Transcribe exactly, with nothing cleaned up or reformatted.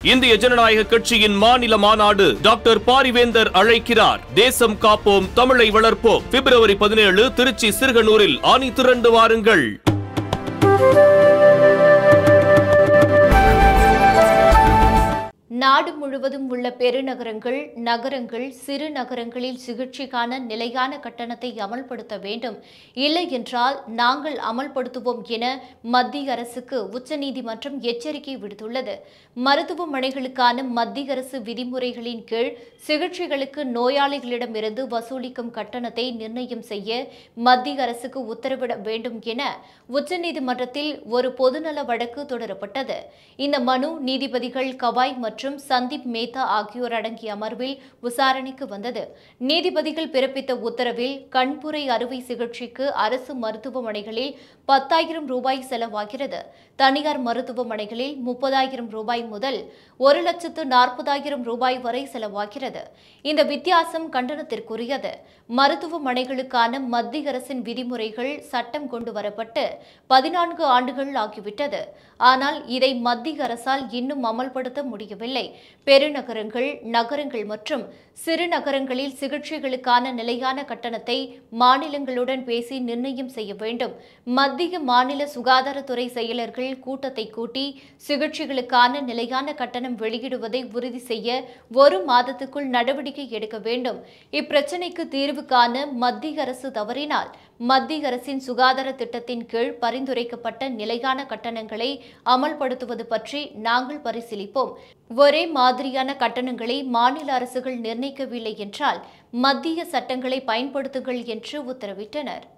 இந்திய ஜனநாயக கட்சியின் மாநில மாநாடு டாக்டர் பாரிவேந்தர் அழைக்கிறார். தேசம் காப்போம், தமிழை வளர்ப்போம். பிப்ரவரி பதினேழு திருச்சி சிறுகனூரில் ஆணி திரண்டு வாருங்கள். நாடு முழுவதும் உள்ள பெருநகரங்கள், நகரங்கள், சிறு நகரங்களில் சிகிச்சைக்கான நிலையான கட்டணத்தை அமல்படுத்த வேண்டும். இல்லை என்றால் நாங்கள் அமல்படுத்துவோம் என மத்திய அரசுக்கு உச்சநீதிமன்றம் எச்சரிக்கை விடுத்துள்ளது. மருத்துவமனைகளுக்கான மத்திய அரசு விதிமுறைகளின் கீழ் சிகிச்சைகளுக்கு நோயாளிகளிடமிருந்து வசூலிக்கும் கட்டணத்தை நிர்ணயம் செய்ய மத்திய அரசுக்கு உத்தரவிட வேண்டும் என உச்சநீதிமன்றத்தில் ஒரு பொதுநல வழக்கு தொடரப்பட்டது. இந்த மனு நீதிபதிகள் கவாய் மற்றும் சந்தீப் மேத்தா ஆகியோர் அடங்கிய அமர்வில் விசாரணைக்கு வந்தது. நீதிபதிகள் பிறப்பித்த உத்தரவில் கண்புரை அறுவை சிகிச்சைக்கு அரசு மருத்துவமனைகளில் பத்தாயிரம் ரூபாய் செலவாகிறது. தனியார் மருத்துவமனைகளில் முப்பதாயிரம் ரூபாய் முதல் ஒரு லட்சத்து நாற்பதாயிரம் ரூபாய் வரை செலவாகிறது. இந்த வித்தியாசம் கண்டனத்திற்குரியது. மருத்துவமனைகளுக்கான மத்திய அரசின் விதிமுறைகள் சட்டம் கொண்டு வரப்பட்டு பதினான்கு ஆண்டுகள் ஆகிவிட்டது. ஆனால் இதை மத்திய அரசால் இன்னும் அமல்படுத்த முடியவில்லை. பெருநகரங்கள், நகரங்கள் மற்றும் சிறு நகரங்களில் சிகிச்சைகளுக்கான நிலையான கட்டணத்தை மாநிலங்களுடன் பேசி நிர்ணயம் செய்ய வேண்டும். மத்திய மாநில சுகாதாரத்துறை செயலர்கள் கூட்டத்தை கூட்டி சிகிச்சைகளுக்கான நிலையான கட்டணம் வெளியிடுவதை உறுதி செய்ய ஒரு மாதத்துக்குள் நடவடிக்கை எடுக்க வேண்டும். இப்பிரச்சினைக்கு தீர்வு காண மத்திய அரசு தவறினால் மத்திய அரசின் சுகாதார திட்டத்தின் கீழ் பரிந்துரைக்கப்பட்ட நிலையான கட்டணங்களை அமல்படுத்துவது பற்றி நாங்கள் பரிசீலிப்போம். ஒரே மாதிரியான கட்டணங்களை மாநில அரசுகள் நிர்ணயிக்கவில்லை என்றால் மத்திய சட்டங்களை பயன்படுத்துங்கள் என்று உத்தரவிட்டனர்.